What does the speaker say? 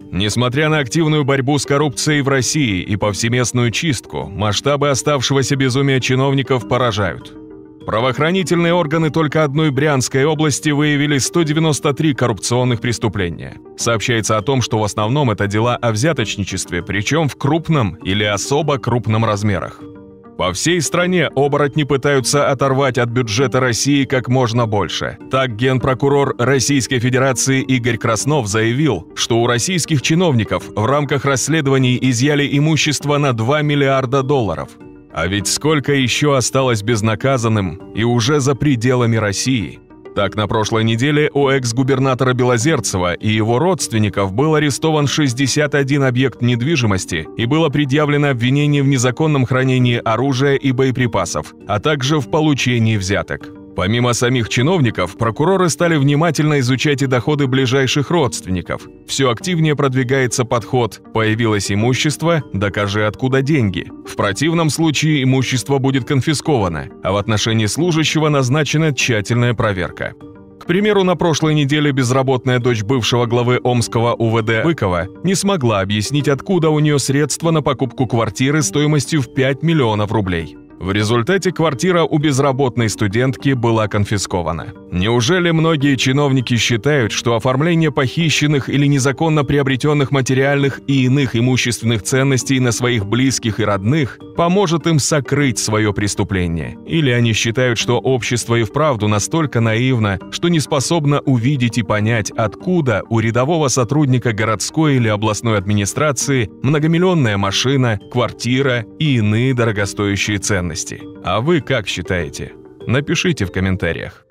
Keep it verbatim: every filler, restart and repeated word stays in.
Несмотря на активную борьбу с коррупцией в России и повсеместную чистку, масштабы оставшегося безумия чиновников поражают. Правоохранительные органы только одной Брянской области выявили сто девяносто три коррупционных преступления. Сообщается о том, что в основном это дела о взяточничестве, причем в крупном или особо крупном размерах. По всей стране оборотни пытаются оторвать от бюджета России как можно больше. Так генпрокурор Российской Федерации Игорь Краснов заявил, что у российских чиновников в рамках расследований изъяли имущество на два миллиарда долларов. А ведь сколько еще осталось безнаказанным и уже за пределами России? Так, на прошлой неделе у экс-губернатора Белозерцева и его родственников был арестован шестьдесят один объект недвижимости и было предъявлено обвинение в незаконном хранении оружия и боеприпасов, а также в получении взяток. Помимо самих чиновников, прокуроры стали внимательно изучать и доходы ближайших родственников. Все активнее продвигается подход «появилось имущество, докажи, откуда деньги». В противном случае имущество будет конфисковано, а в отношении служащего назначена тщательная проверка. К примеру, на прошлой неделе безработная дочь бывшего главы Омского У В Д Быкова не смогла объяснить, откуда у нее средства на покупку квартиры стоимостью в пять миллионов рублей. В результате квартира у безработной студентки была конфискована. Неужели многие чиновники считают, что оформление похищенных или незаконно приобретенных материальных и иных имущественных ценностей на своих близких и родных поможет им сокрыть свое преступление? Или они считают, что общество и вправду настолько наивно, что не способно увидеть и понять, откуда у рядового сотрудника городской или областной администрации многомиллионная машина, квартира и иные дорогостоящие ценности? А вы как считаете? Напишите в комментариях.